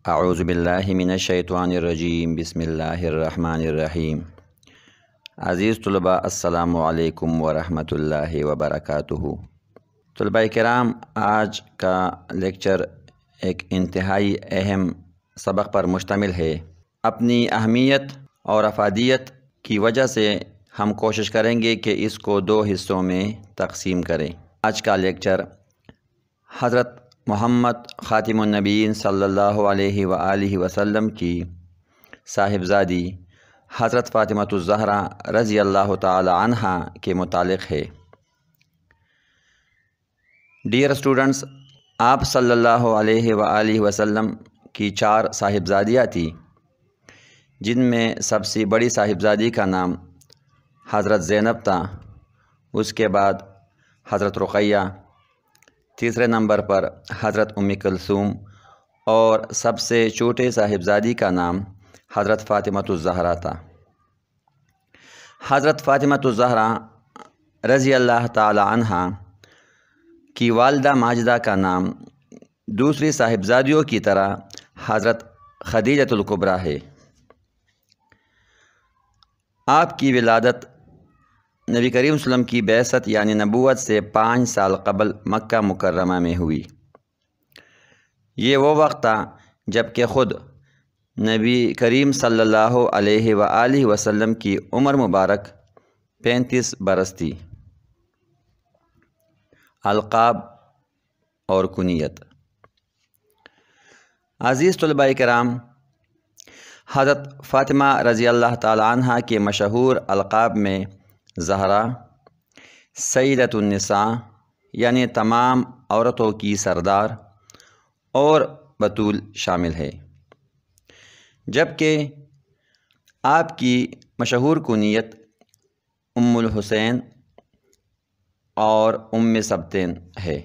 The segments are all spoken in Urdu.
اعوذ باللہ من الشیطان الرجیم بسم اللہ الرحمن الرحیم۔ عزیز طلباء، السلام علیکم ورحمۃ اللہ وبرکاتہ۔ طلباء کرام، آج کا لیکچر ایک انتہائی اہم سبق پر مشتمل ہے۔ اپنی اہمیت اور افادیت کی وجہ سے ہم کوشش کریں گے کہ اس کو دو حصوں میں تقسیم کریں۔ آج کا لیکچر حضرت محمد خاتم النبیین صلی اللہ علیہ وآلہ وسلم کی صاحبزادی حضرت فاطمۃ الزہرا رضی اللہ تعالی عنہا کے متعلق ہے۔ ڈیئر اسٹوڈنٹس، آپ صلی اللہ علیہ وآلہ وسلم کی 4 صاحبزادیاں تھیں، جن میں سب سے بڑی صاحبزادی کا نام حضرت زینب تھا، اس کے بعد حضرت رقیہ، تیسرے نمبر پر حضرت ام کلثوم، اور سب سے چھوٹے صاحبزادی کا نام حضرت فاطمۃ الزہرا تھا۔ حضرت فاطمۃ الزہرا رضی اللہ تعالی عنہا کی والدہ ماجدہ کا نام دوسری صاحبزادیوں کی طرح حضرت خدیجۃ الکبریٰ ہے۔ آپ کی ولادت نبی کریم صلی اللہ علیہ وسلم کی بعثت یعنی نبوت سے 5 سال قبل مکہ مکرمہ میں ہوئی۔ یہ وہ وقت تھا جب کہ خود نبی کریم صلی اللہ علیہ وآلہ وسلم کی عمر مبارک 35 برس تھی۔ القاب اور کنیت۔ عزیز طلباء کرام، حضرت فاطمہ رضی اللہ تعالی عنہ کے مشہور القاب میں زہرا، سیدۃ النساء یعنی تمام عورتوں کی سردار، اور بطول شامل ہے، جبکہ آپ کی مشہور کنیت ام الحسین اور ام سبتین ہے۔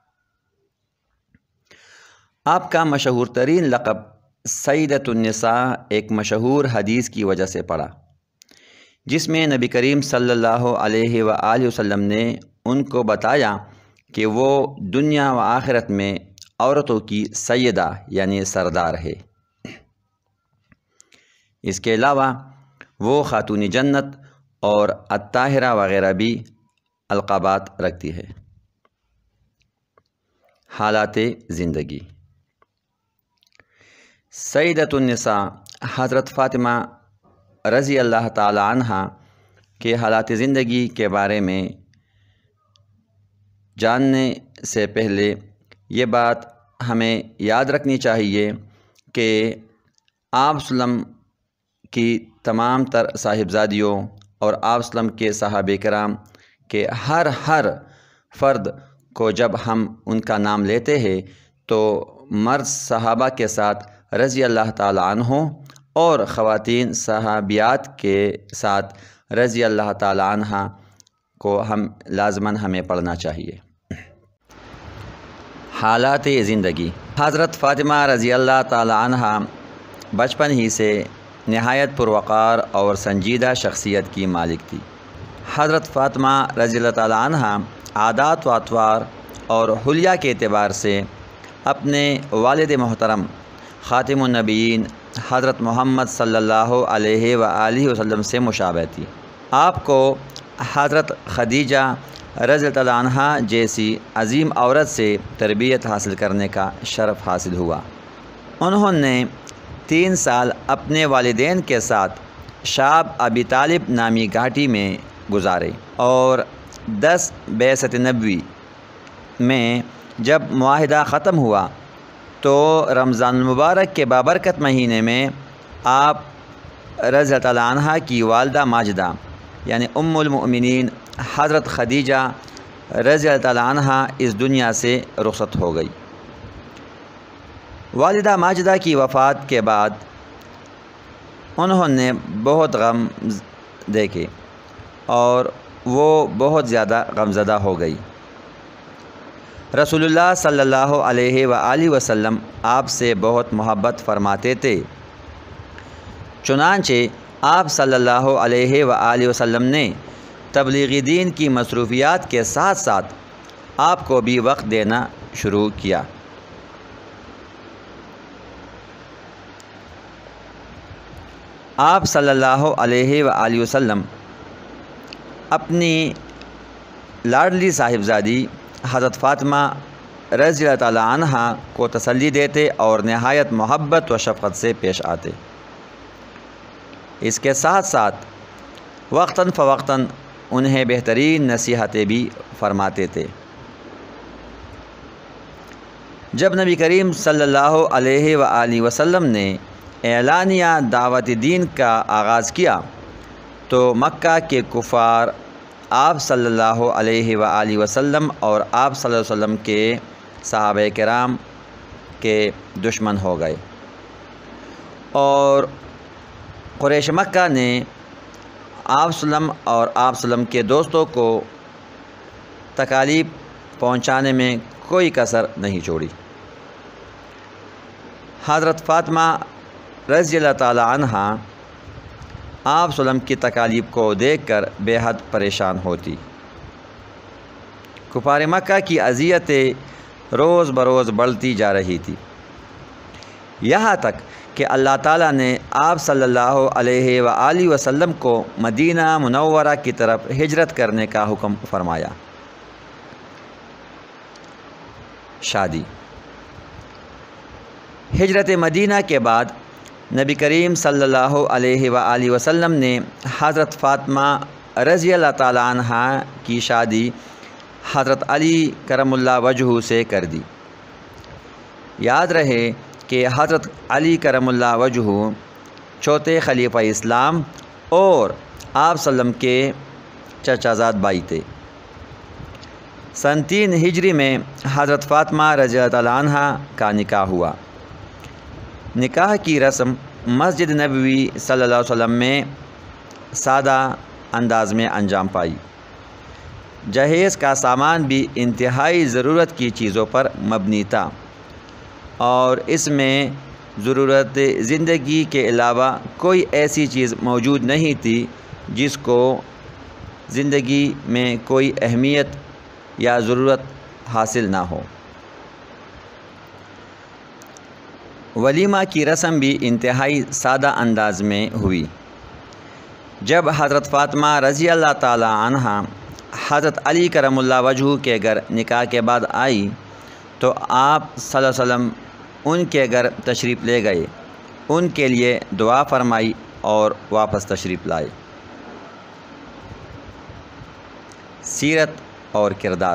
آپ کا مشہور ترین لقب سیدۃ النساء ایک مشہور حدیث کی وجہ سے پڑا، جس میں نبی کریم صلی اللہ علیہ وآلہ وسلم نے ان کو بتایا کہ وہ دنیا و آخرت میں عورتوں کی سیدہ یعنی سردار ہے۔ اس کے علاوہ وہ خاتون جنت اور الطاہرہ وغیرہ بھی القابات رکھتی ہے۔ حالات زندگی۔ سیدۃ النساء حضرت فاطمہ رضی اللہ تعالی عنہ کے حالات زندگی کے بارے میں جاننے سے پہلے یہ بات ہمیں یاد رکھنی چاہیے کہ آپ صلی اللہ علیہ وسلم کی تمام تر صاحبزادیوں اور آپ صلی اللہ علیہ وسلم کے صحابہ کرام کے ہر فرد کو جب ہم ان کا نام لیتے ہیں تو مرد صحابہ کے ساتھ رضی اللہ تعالی عنہ اور خواتین صحابیات کے ساتھ رضی اللہ تعالی عنہ کو ہم لازماً ہمیں پڑھنا چاہیے۔ حالات زندگی۔ حضرت فاطمہ رضی اللہ تعالی عنہ بچپن ہی سے نہایت پروقار اور سنجیدہ شخصیت کی مالک تھی۔ حضرت فاطمہ رضی اللہ تعالی عنہ عادات و اطوار اور حلیہ کے اعتبار سے اپنے والد محترم خاتم النبیین حضرت محمد صلی اللہ علیہ وآلہ وسلم سے مشابہ تھی۔ آپ کو حضرت خدیجہ رضی اللہ تعالی عنہا جیسی عظیم عورت سے تربیت حاصل کرنے کا شرف حاصل ہوا۔ انہوں نے 3 سال اپنے والدین کے ساتھ شاب ابی طالب نامی گھاٹی میں گزارے، اور 10 بعثت نبوی میں جب معاہدہ ختم ہوا تو رمضان المبارک کے بابرکت مہینے میں آپ رضی اللہ تعالی عنہ کی والدہ ماجدہ یعنی ام المؤمنین حضرت خدیجہ رضی اللہ تعالی عنہ اس دنیا سے رخصت ہو گئی۔ والدہ ماجدہ کی وفات کے بعد انہوں نے بہت غم دیکھے اور وہ بہت زیادہ غمزدہ ہو گئی۔ رسول اللہ صلی اللہ علیہ وآلہ وسلم آپ سے بہت محبت فرماتے تھے، چنانچہ آپ صلی اللہ علیہ وآلہ وسلم نے تبلیغ دین کی مصروفیات کے ساتھ ساتھ آپ کو بھی وقت دینا شروع کیا۔ آپ صلی اللہ علیہ وآلہ وسلم اپنی لاڈلی صاحبزادی حضرت فاطمہ رضی اللہ تعالی عنہ کو تسلی دیتے اور نہایت محبت و شفقت سے پیش آتے۔ اس کے ساتھ ساتھ وقتاً فوقتاً انہیں بہترین نصیحتیں بھی فرماتے تھے۔ جب نبی کریم صلی اللہ علیہ وآلہ وسلم نے اعلانیہ دعوت دین کا آغاز کیا تو مکہ کے کفار آپ صلی اللہ علیہ وآلہ وسلم اور آپ صلی اللہ علیہ وسلم کے صحابہ کرام کے دشمن ہو گئے، اور قریش مکہ نے آپ صلی اللہ علیہ وسلم اور آپ صلی اللہ علیہ وسلم کے دوستوں کو تکالیف پہنچانے میں کوئی کسر نہیں چھوڑی۔ حضرت فاطمہ رضی اللہ تعالی عنہ آپ صلی اللہ علیہ وسلم کی تکالیف کو دیکھ کر بے حد پریشان ہوتی۔ کفار مکہ کی اذیتیں روز بروز بڑھتی جا رہی تھی، یہاں تک کہ اللہ تعالیٰ نے آپ صلی اللہ علیہ وآلہ وسلم کو مدینہ منورہ کی طرف ہجرت کرنے کا حکم فرمایا۔ شادی۔ ہجرت مدینہ کے بعد نبی کریم صلی اللہ علیہ وآلہ وسلم نے حضرت فاطمہ رضی اللہ تعالی عنہ کی شادی حضرت علی کرم اللہ وجہہ سے کر دی۔ یاد رہے کہ حضرت علی کرم اللہ وجہہ چوتھے خلیفہ اسلام اور آپ صلی اللہ علیہ وسلم کے چچا زاد بھائی تھے۔ سن 3 ہجری میں حضرت فاطمہ رضی اللہ تعالی عنہ کا نکاح ہوا۔ نکاح کی رسم مسجد نبوی صلی اللہ علیہ وسلم میں سادہ انداز میں انجام پائی۔ جہیز کا سامان بھی انتہائی ضرورت کی چیزوں پر مبنی تھا، اور اس میں ضرورت زندگی کے علاوہ کوئی ایسی چیز موجود نہیں تھی جس کو زندگی میں کوئی اہمیت یا ضرورت حاصل نہ ہو۔ ولیمہ کی رسم بھی انتہائی سادہ انداز میں ہوئی۔ جب حضرت فاطمہ رضی اللہ تعالی عنہ حضرت علی کرم اللہ وجہہ کے گھر نکاح کے بعد آئی تو آپ صلی اللہ علیہ وسلم ان کے گھر تشریف لے گئے، ان کے لیے دعا فرمائی اور واپس تشریف لائے۔ سیرت اور کردار۔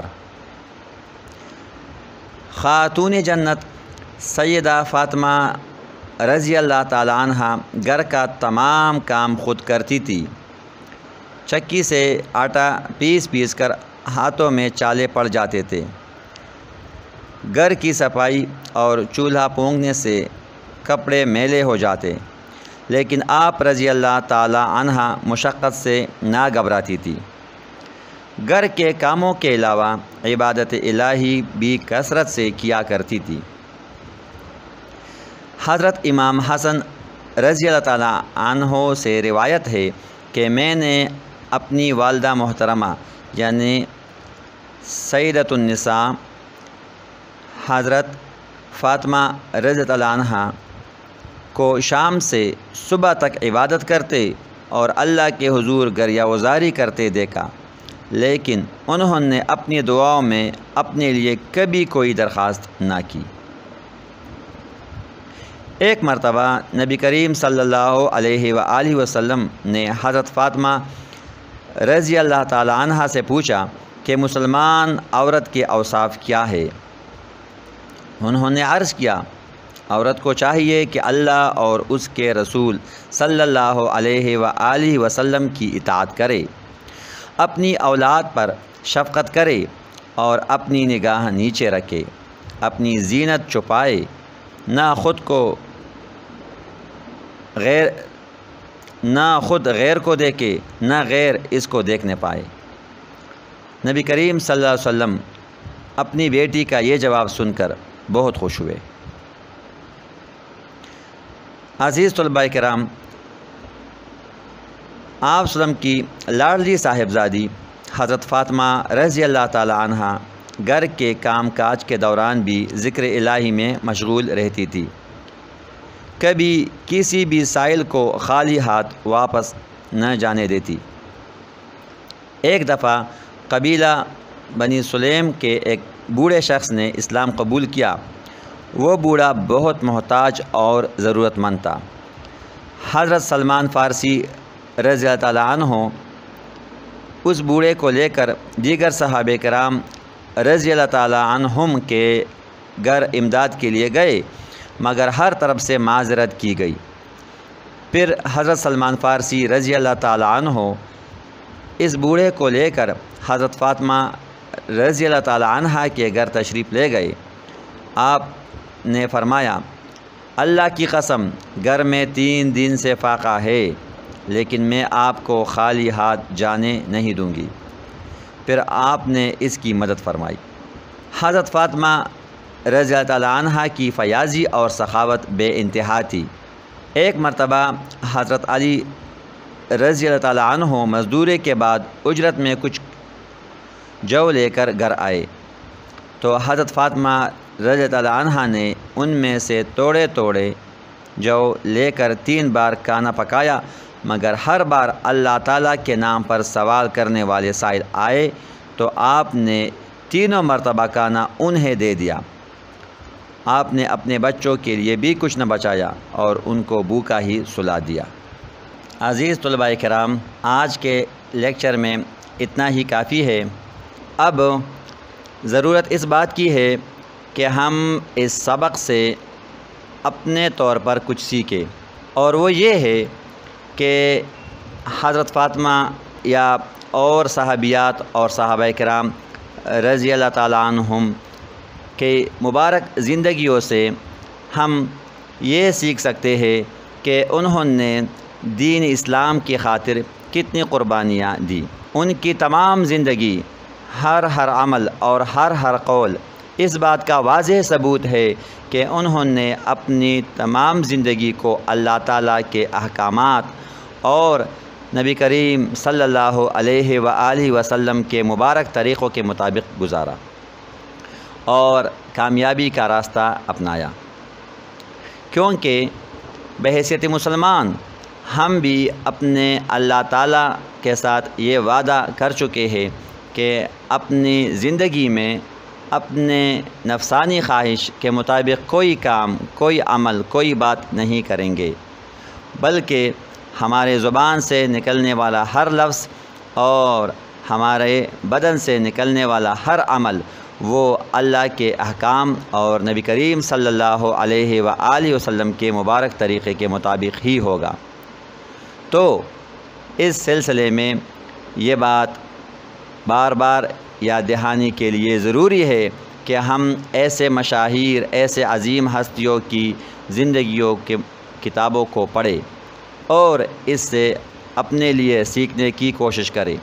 خاتون جنت سیدہ فاطمہ رضی اللہ تعالی عنہ گھر کا تمام کام خود کرتی تھی۔ چکی سے آٹا پیس کر ہاتھوں میں چالے پڑ جاتے تھے۔ گھر کی صفائی اور چولہا پونگنے سے کپڑے میلے ہو جاتے، لیکن آپ رضی اللہ تعالی عنہ مشقت سے نہ گھبراتی تھی۔ گھر کے کاموں کے علاوہ عبادت الہی بھی کثرت سے کیا کرتی تھی۔ حضرت امام حسن رضی اللہ تعالی عنہ سے روایت ہے کہ میں نے اپنی والدہ محترمہ یعنی سیدۃ النساء حضرت فاطمہ رضی اللہ عنہ کو شام سے صبح تک عبادت کرتے اور اللہ کے حضور گریہ وزاری کرتے دیکھا، لیکن انہوں نے اپنی دعاؤں میں اپنے لیے کبھی کوئی درخواست نہ کی۔ ایک مرتبہ نبی کریم صلی اللہ علیہ وآلہ وسلم نے حضرت فاطمہ رضی اللہ تعالی عنہ سے پوچھا کہ مسلمان عورت کے اوصاف کیا ہے؟ انہوں نے عرض کیا، عورت کو چاہیے کہ اللہ اور اس کے رسول صلی اللہ علیہ وآلہ وسلم کی اطاعت کرے، اپنی اولاد پر شفقت کرے اور اپنی نگاہ نیچے رکھے، اپنی زینت چھپائے، نہ خود غیر کو دیکھے نہ غیر اس کو دیکھنے پائے۔ نبی کریم صلی اللہ علیہ وسلم اپنی بیٹی کا یہ جواب سن کر بہت خوش ہوئے۔ عزیز طلباء کرام، آپ صلی اللہ علیہ وسلم کی لاڈلی صاحبزادی حضرت فاطمہ رضی اللہ تعالی عنہ گھر کے کام کاج کے دوران بھی ذکر الہی میں مشغول رہتی تھی۔ کبھی کسی بھی سائل کو خالی ہاتھ واپس نہ جانے دیتی۔ ایک دفعہ قبیلہ بنی سلیم کے ایک بوڑھے شخص نے اسلام قبول کیا۔ وہ بوڑھا بہت محتاج اور ضرورت مند تھا۔ حضرت سلمان فارسی رضی اللہ تعالیٰ عنہ اس بوڑھے کو لے کر دیگر صحابہ کرام رضی اللہ تعالیٰ عنہم کے گھر امداد کے لیے گئے، مگر ہر طرف سے معذرت کی گئی۔ پھر حضرت سلمان فارسی رضی اللہ تعالیٰ عنہ اس بوڑھے کو لے کر حضرت فاطمہ رضی اللہ تعالیٰ عنہ کے گھر تشریف لے گئے۔ آپ نے فرمایا، اللہ کی قسم گھر میں 3 دن سے فاقہ ہے، لیکن میں آپ کو خالی ہاتھ جانے نہیں دوں گی۔ پھر آپ نے اس کی مدد فرمائی۔ حضرت فاطمہ رضی اللہ تعالیٰ عنہ کی فیاضی اور سخاوت بے انتہا تھی۔ ایک مرتبہ حضرت علی رضی اللہ تعالیٰ عنہ مزدوری کے بعد اجرت میں کچھ جو لے کر گھر آئے، تو حضرت فاطمہ رضی اللہ تعالیٰ عنہ نے ان میں سے توڑے جو لے کر 3 بار کھانا پکایا، مگر ہر بار اللہ تعالیٰ کے نام پر سوال کرنے والے سائل آئے تو آپ نے تینوں مرتبہ کھانا انہیں دے دیا۔ آپ نے اپنے بچوں کے لیے بھی کچھ نہ بچایا اور ان کو بھوکا ہی سلا دیا۔ عزیز طلباء کرام، آج کے لیکچر میں اتنا ہی کافی ہے۔ اب ضرورت اس بات کی ہے کہ ہم اس سبق سے اپنے طور پر کچھ سیکھیں، اور وہ یہ ہے کہ حضرت فاطمہ یا اور صحابیات اور صحابہ کرام رضی اللہ تعالیٰ عنہم کے مبارک زندگیوں سے ہم یہ سیکھ سکتے ہیں کہ انہوں نے دین اسلام کی خاطر کتنی قربانیاں دی۔ ان کی تمام زندگی، ہر عمل اور ہر قول اس بات کا واضح ثبوت ہے کہ انہوں نے اپنی تمام زندگی کو اللہ تعالیٰ کے احکامات اور نبی کریم صلی اللہ علیہ وآلہ وسلم کے مبارک طریقوں کے مطابق گزارا اور کامیابی کا راستہ اپنایا۔ کیونکہ بحیثیت مسلمان ہم بھی اپنے اللہ تعالیٰ کے ساتھ یہ وعدہ کر چکے ہیں کہ اپنی زندگی میں اپنے نفسانی خواہش کے مطابق کوئی کام، کوئی عمل، کوئی بات نہیں کریں گے، بلکہ ہمارے زبان سے نکلنے والا ہر لفظ اور ہمارے بدن سے نکلنے والا ہر عمل وہ اللہ کے احکام اور نبی کریم صلی اللہ علیہ وآلہ وسلم کے مبارک طریقے کے مطابق ہی ہوگا۔ تو اس سلسلے میں یہ بات بار بار یاد دہانی کے لیے ضروری ہے کہ ہم ایسے مشاہیر، ایسے عظیم ہستیوں کی زندگیوں کے کتابوں کو پڑھیں اور اس سے اپنے لیے سیکھنے کی کوشش کریں۔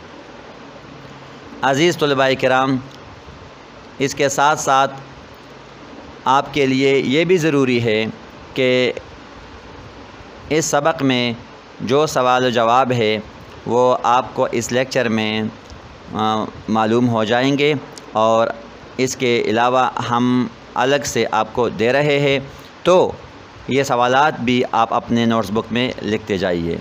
عزیز طلباء کرام، اس کے ساتھ ساتھ آپ کے لیے یہ بھی ضروری ہے کہ اس سبق میں جو سوال و جواب ہے وہ آپ کو اس لیکچر میں معلوم ہو جائیں گے، اور اس کے علاوہ ہم الگ سے آپ کو دے رہے ہیں، تو یہ سوالات بھی آپ اپنے نوٹس بک میں لکھتے جائیے۔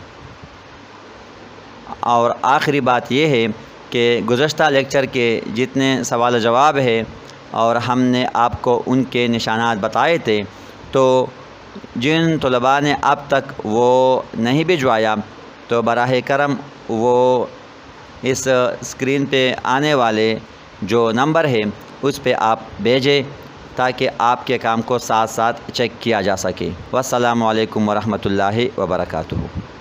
اور آخری بات یہ ہے کہ گزشتہ لیکچر کے جتنے سوال و جواب ہے اور ہم نے آپ کو ان کے نشانات بتائے تھے، تو جن طلباء نے اب تک وہ نہیں بھجوایا تو براہ کرم وہ اس اسکرین پہ آنے والے جو نمبر ہے اس پہ آپ بھیجیں تاکہ آپ کے کام کو ساتھ ساتھ چیک کیا جا سکے۔ والسلام علیکم ورحمۃ اللہ وبرکاتہ۔